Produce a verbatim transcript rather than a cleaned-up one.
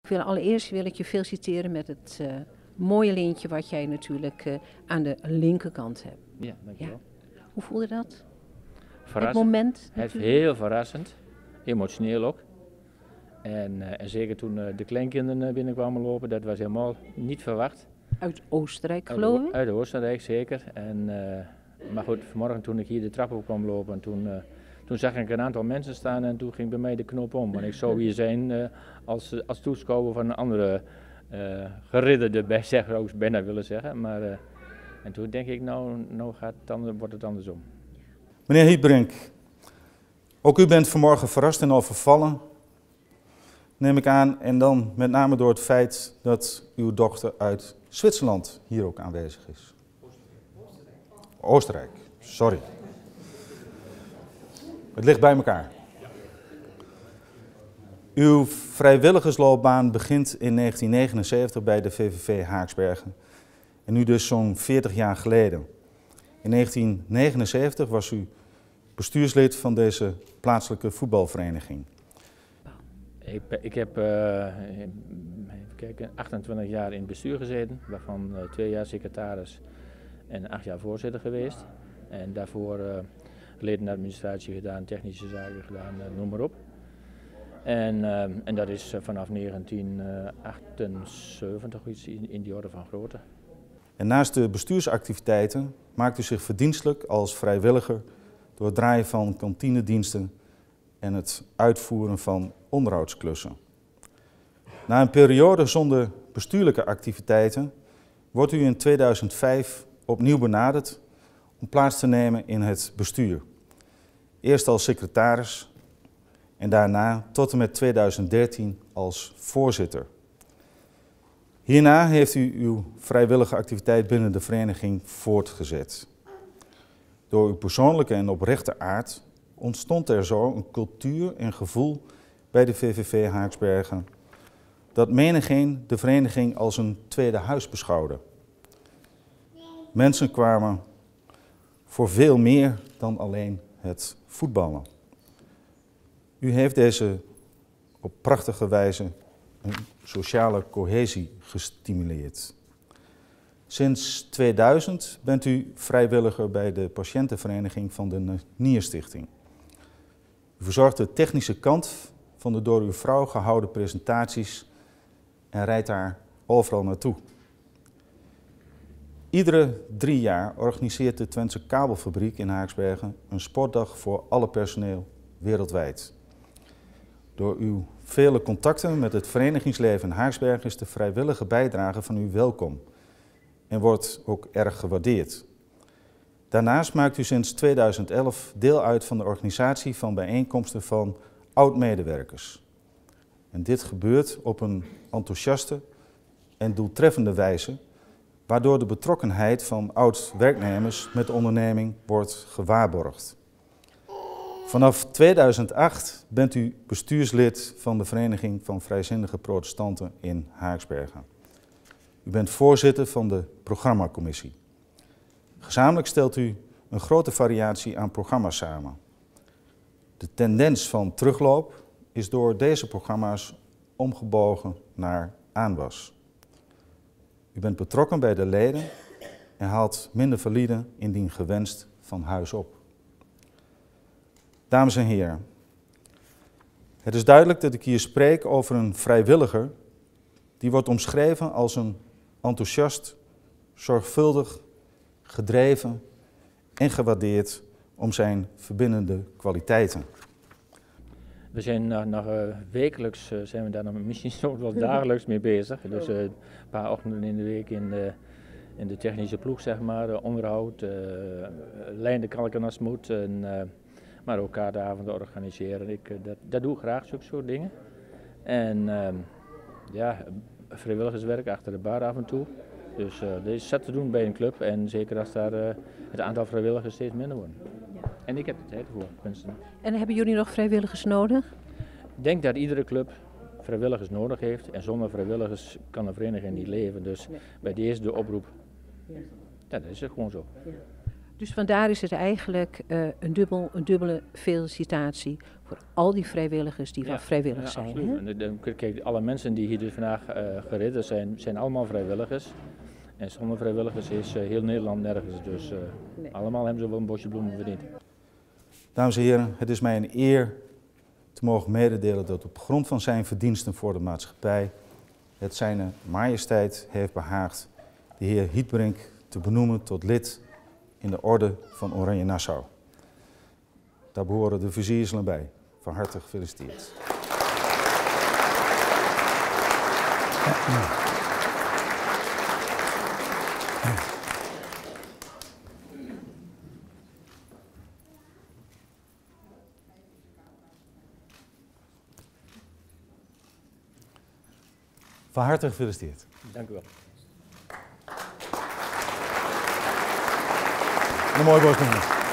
Ik wil allereerst wil ik je feliciteren met het uh, mooie lintje wat jij natuurlijk uh, aan de linkerkant hebt. Ja, dankjewel. Ja. Hoe voelde dat? Verrassend. Het moment? Het is heel verrassend, emotioneel ook. En, uh, en zeker toen uh, de kleinkinderen binnenkwamen lopen, dat was helemaal niet verwacht. Uit Oostenrijk geloof ik? Uit Oostenrijk zeker. En, uh, maar goed, vanmorgen toen ik hier de trap op kwam lopen, toen, uh, toen zag ik een aantal mensen staan en toen ging bij mij de knop om. Want ik zou hier zijn uh, als, als toeschouwer van een andere uh, geridderde bergzegger, zou ik bijna willen zeggen. Maar, uh, en toen denk ik, nou, nou gaat het dan, wordt het andersom. Meneer Hietbrink, ook u bent vanmorgen verrast en overvallen, neem ik aan, en dan met name door het feit dat uw dochter uit Zwitserland hier ook aanwezig is. Oostenrijk. Oostenrijk, sorry. Het ligt bij elkaar. Uw vrijwilligersloopbaan begint in negentien negenenzeventig bij de V V V Haaksbergen en nu dus zo'n veertig jaar geleden. In negentien negenenzeventig was u bestuurslid van deze plaatselijke voetbalvereniging. Ik, ik heb uh, even kijken, achtentwintig jaar in het bestuur gezeten, waarvan uh, twee jaar secretaris en acht jaar voorzitter geweest. En daarvoor uh, ledenadministratie gedaan, technische zaken gedaan, uh, noem maar op. En, uh, en dat is uh, vanaf negentien achtenzeventig iets in, in die orde van grootte. En naast de bestuursactiviteiten maakt u zich verdienstelijk als vrijwilliger door het draaien van kantinediensten en het uitvoeren van onderhoudsklussen. Na een periode zonder bestuurlijke activiteiten wordt u in tweeduizend vijf opnieuw benaderd om plaats te nemen in het bestuur. Eerst als secretaris en daarna tot en met tweeduizend dertien als voorzitter. Hierna heeft u uw vrijwillige activiteit binnen de vereniging voortgezet. Door uw persoonlijke en oprechte aard ontstond er zo een cultuur en gevoel bij de V V V Haaksbergen dat menigeen de vereniging als een tweede huis beschouwde. Mensen kwamen voor veel meer dan alleen het voetballen. U heeft deze op prachtige wijze een sociale cohesie gestimuleerd. Sinds tweeduizend bent u vrijwilliger bij de patiëntenvereniging van de Nierstichting. U verzorgt de technische kant van de door uw vrouw gehouden presentaties en rijdt daar overal naartoe. Iedere drie jaar organiseert de Twentse Kabelfabriek in Haaksbergen een sportdag voor alle personeel wereldwijd. Door uw vele contacten met het verenigingsleven in Haaksbergen is de vrijwillige bijdrage van u welkom en wordt ook erg gewaardeerd. Daarnaast maakt u sinds tweeduizend elf deel uit van de organisatie van bijeenkomsten van oud-medewerkers. En dit gebeurt op een enthousiaste en doeltreffende wijze, waardoor de betrokkenheid van oud-werknemers met de onderneming wordt gewaarborgd. Vanaf tweeduizend acht bent u bestuurslid van de Vereniging van Vrijzinnige Protestanten in Haaksbergen. U bent voorzitter van de programmacommissie. Gezamenlijk stelt u een grote variatie aan programma's samen. De tendens van terugloop is door deze programma's omgebogen naar aanwas. U bent betrokken bij de leden en haalt minder valide indien gewenst van huis op. Dames en heren, het is duidelijk dat ik hier spreek over een vrijwilliger die wordt omschreven als een enthousiast, zorgvuldig, gedreven en gewaardeerd om zijn verbindende kwaliteiten. We zijn nog, nog uh, wekelijks, uh, zijn we daar nog misschien soms wel dagelijks mee bezig. Dus uh, een paar ochtenden in de week in de, in de technische ploeg, zeg maar, uh, onderhoud, uh, lijn de kalken als het moet, en, uh, maar ook kaartavonden organiseren. Ik, uh, dat, dat doe ik graag, zulke soort dingen. En uh, ja, vrijwilligerswerk achter de bar af en toe. Dus uh, er is zat te doen bij een club en zeker als daar uh, het aantal vrijwilligers steeds minder wordt. Ja. En ik heb de tijd voor, tenminste. En hebben jullie nog vrijwilligers nodig? Ik denk dat iedere club vrijwilligers nodig heeft en zonder vrijwilligers kan een vereniging niet leven. Dus nee. Bij deze de oproep, ja. Ja, dat is het gewoon zo. Ja. Dus vandaar is het eigenlijk uh, een, dubbel, een dubbele felicitatie voor al die vrijwilligers die Ja, van vrijwillig ja, zijn. absoluut. Hè? En de- de- Kijk, alle mensen die hier dus vandaag uh, gereden zijn, zijn allemaal vrijwilligers. En zonder vrijwilligers is uh, heel Nederland nergens. Dus uh, nee. allemaal hebben ze wel een bosje bloemen verdiend. Dames en heren, het is mij een eer te mogen mededelen dat op grond van zijn verdiensten voor de maatschappij het zijne majesteit heeft behaagd de heer Hietbrink te benoemen tot lid in de orde van Oranje Nassau. Daar behoren de versierselen bij. Van harte gefeliciteerd. Van harte gefeliciteerd. Dank u wel. En een mooi bosje.